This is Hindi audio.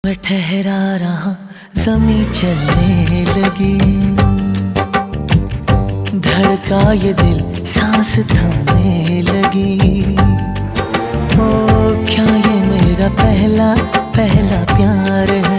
मैं ठहरा रहा, ज़मीं चलने लगी, धड़का ये दिल, सांस थमने लगी। ओ क्या ये मेरा पहला पहला प्यार है?